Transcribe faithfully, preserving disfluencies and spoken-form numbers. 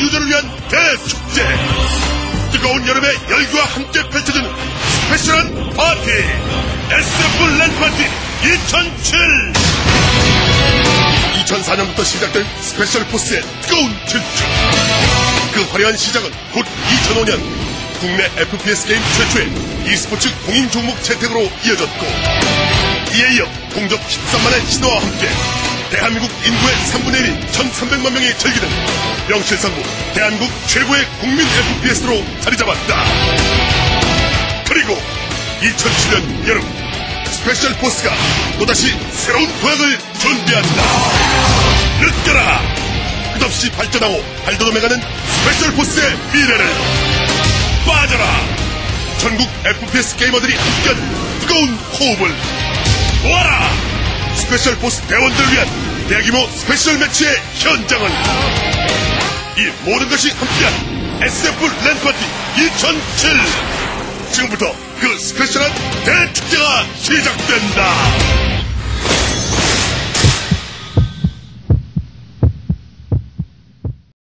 유저를 위한 대축제. 뜨거운 여름의 열기와 함께 펼쳐지는 스페셜한 파티 에스에프 랜파티 이천칠. 이천사 년부터 시작된 스페셜 포스의 뜨거운 진출. 그 화려한 시작은 곧 이천오 년 국내 에프피에스 게임 최초의 e스포츠 공인 종목 채택으로 이어졌고, 이에 이어 동접 십삼만의 신화와 함께 대한민국 인구의 삼분의 일인 천삼백만 명이 즐기는 명실상부 대한민국 최고의 국민 에프피에스로 자리잡았다. 그리고 이천칠 년 여름 스페셜 포스가 또다시 새로운 도약을 준비한다. 느껴라! 끝없이 발전하고 발돋움해가는 스페셜 포스의 미래를. 빠져라! 전국 에프피에스 게이머들이 함께하는 뜨거운 호흡을 모아라! 스페셜 포스 대원들을 위한 대규모 스페셜 매치의 현장은 이 모든 것이 함께한 에스에프 랜파티 이천칠. 지금부터 그 스페셜한 대축제가 시작된다.